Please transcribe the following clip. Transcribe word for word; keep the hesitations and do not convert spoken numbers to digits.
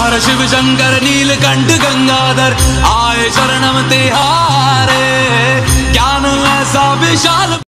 हर शिव शंकर नीलकंठ गंगाधर आए शरणम तिहारे, ज्ञान ऐसा विशाल